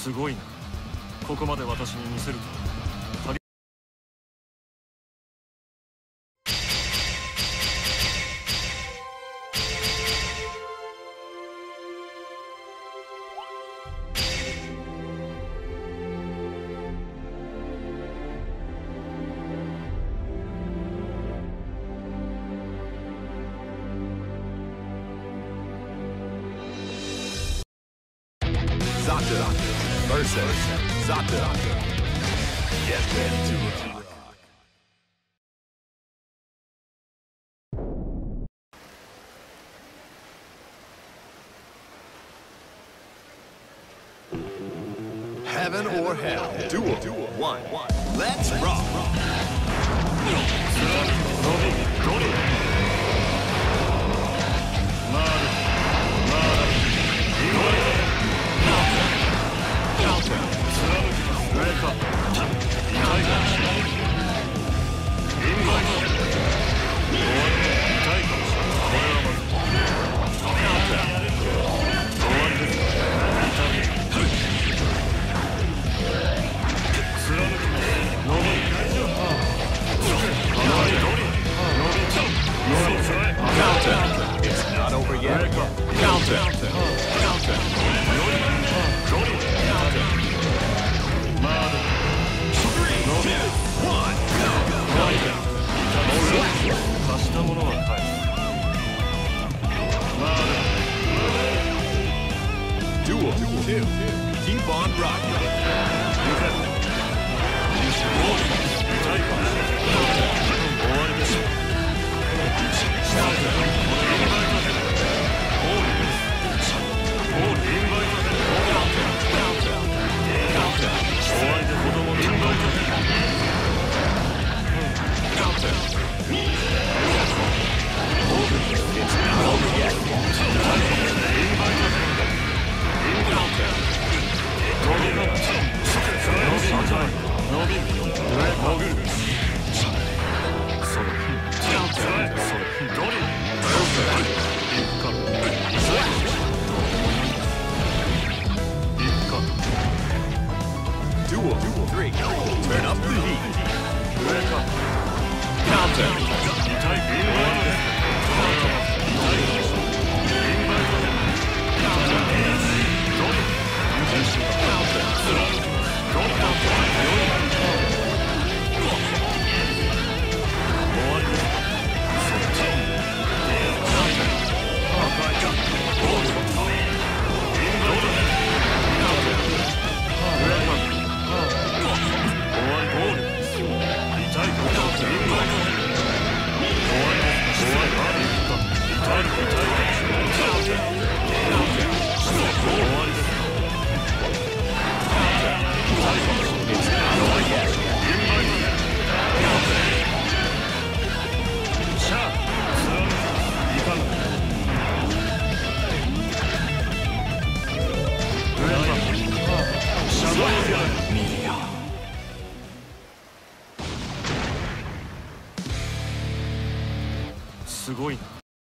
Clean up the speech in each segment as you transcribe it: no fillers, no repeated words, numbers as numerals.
すごいな。ここまで私に見せるか。 Zato versus Zato. Get ready to rock. Heaven or hell, duel, one. Let's rock. It's not over yet. Counter. Duel 2. Keep on rocking. Duel 3. Turn up the heat. Counter. すごいな。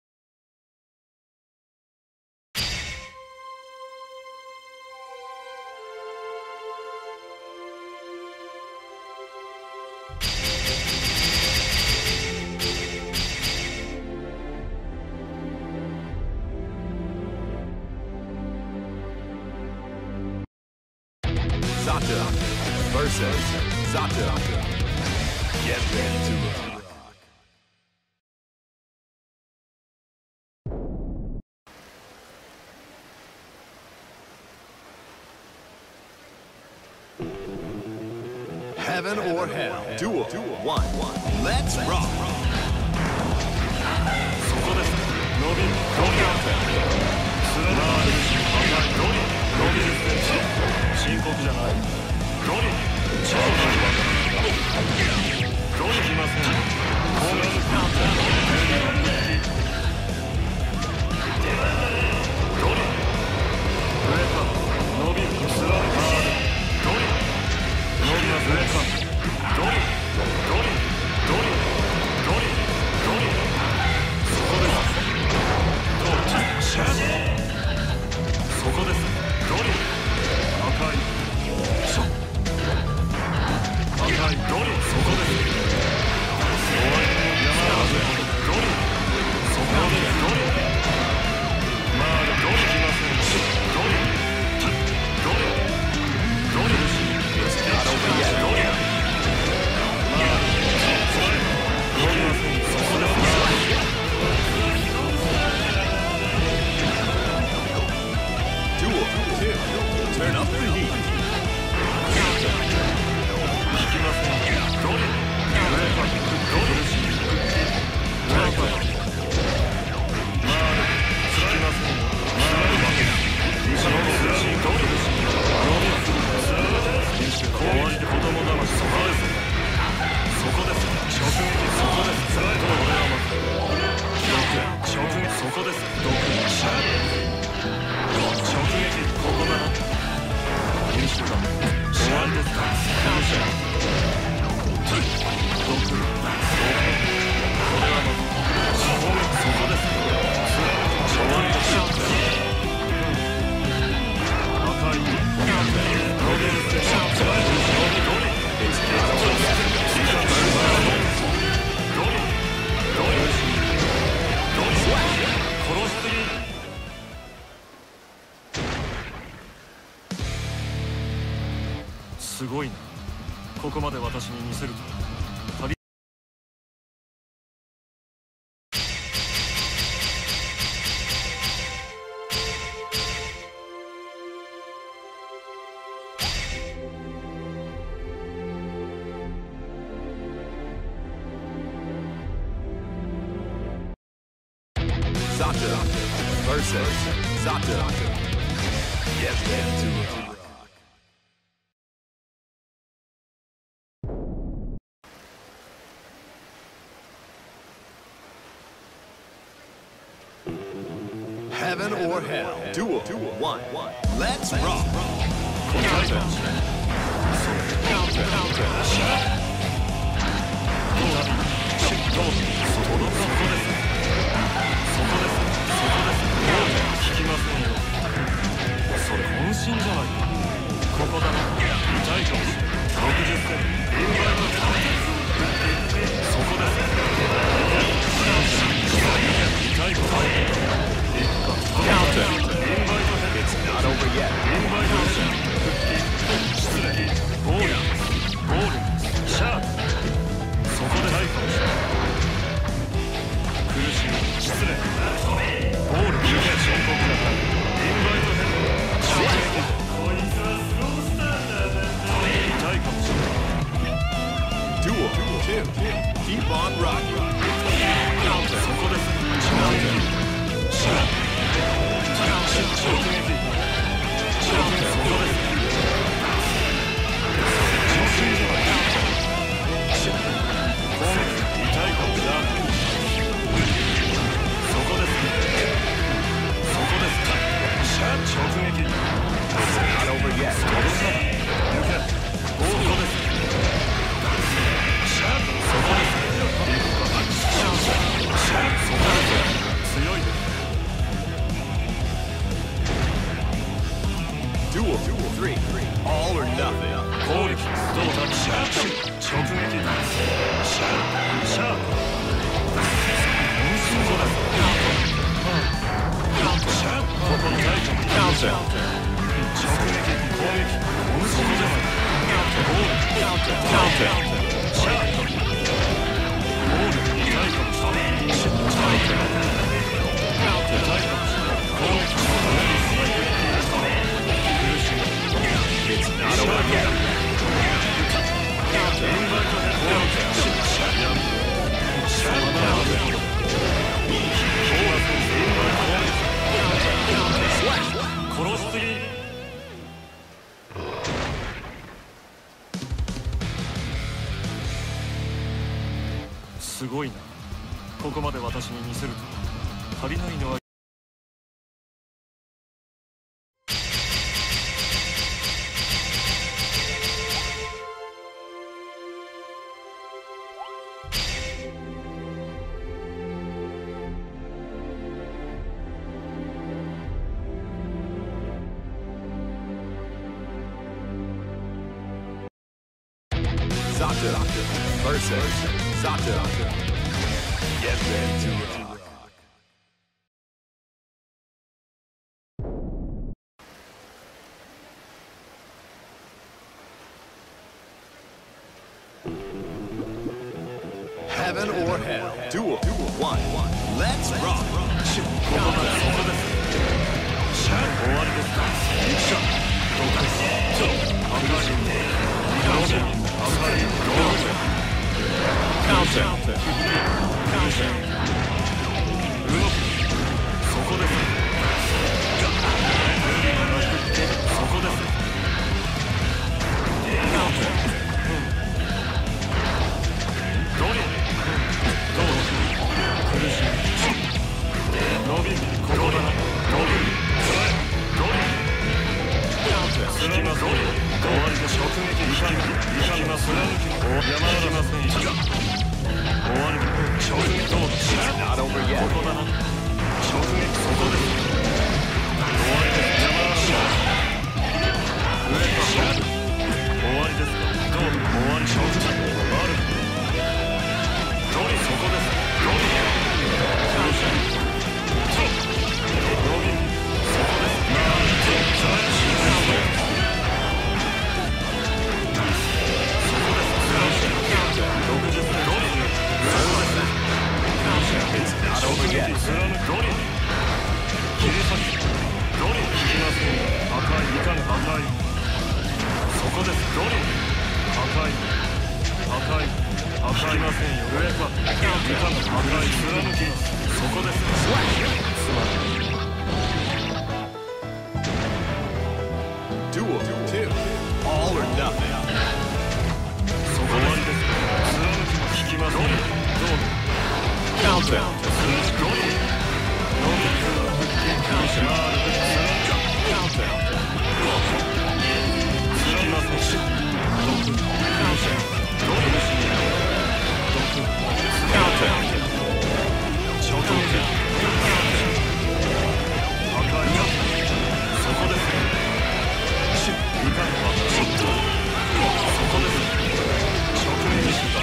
Zato versus Zato. Get ready to rock. Heaven or hell, duel 1. Let's rock. そこです。伸びる。深刻じゃない。きません。伸びる。スラム伸びますね。ドリそこです。そこです。ドリ赤い Turn up the heat. 引きません。ドリル。ドリルし。ドリル。まあ、引きません。まあ、後ろのスライドリルし。終わりで子供騙し。そこです。そこです。直撃。そこです。スライド俺はまず。直撃。そこです。毒。シャー。直撃。ここだな。編集だ。終わりですか。編集。毒。これはまず。そこです。終わりです。赤い。ロベルセ。すごいな。ここまで私に見せるとは。 Sato versus Sato. Get ready to rock. Heaven or hell. Duel. One. Let's rock. Counter. It's not over yet. Duel. Two. Keep on rocking. Not over yet. 強いです。 Duel. Three. All or nothing. 攻撃どうだ。シャー直撃だ。シャー本心だ。シャーここにないと直撃攻撃本心じゃない。ゴールシャーゴール痛いかもしれない。痛いかもしれない。 It's not over yet. Slash. 殺しすぎ。すごいな。ここまで私に見せると足りないのは。 Sato versus Sato. Get ready to rock. Heaven or hell. Duel. One. Let's rock. ここまでそこです。終わりですか。 か以下の破壊貫きます。そこです。つまらない。 Duel 2. All or nothing. そこまでです。貫きます。引きます。どうぞ。 Countdown. どうぞ。ノビカウンシャール貫き。 Countdown. 引きます。毒カウンシャー。どうぞ。毒 Countdown. 直撃。破壊。そこです。 いかにはそこです。直撃した。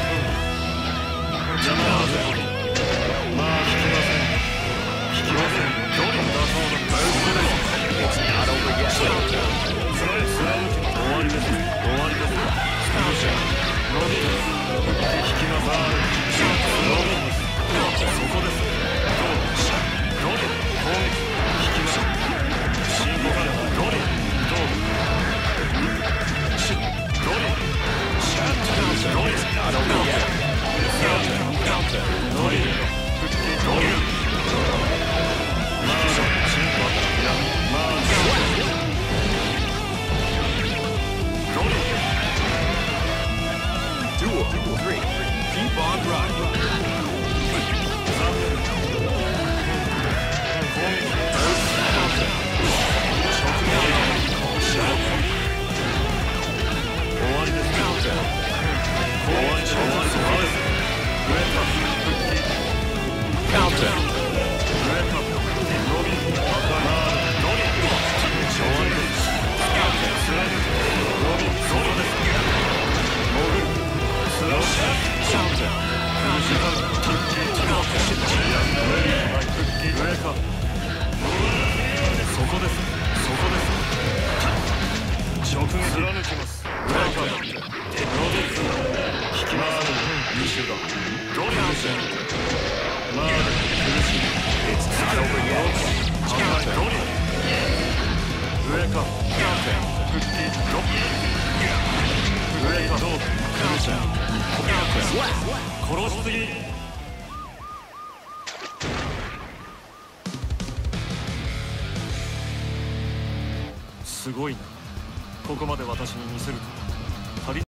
邪魔はぜひ。まあ引きません。引きません。どうだそうだ。 It's not over yet. 貫き終わりです。終わりです。伸びる。引きません。伸びます。そこです。どうだ。伸びる。攻撃。引きません。進行から伸びる。 Duel 3. Keep on riding. 終わりです。直撃貫きます。引きます。優秀だ。どういう優秀。まあ苦しい。It's not over yet. どうに上か。復帰ドッ上かどうか。苦しい。殺しすぎ。すごいな。ここまで私に見せると。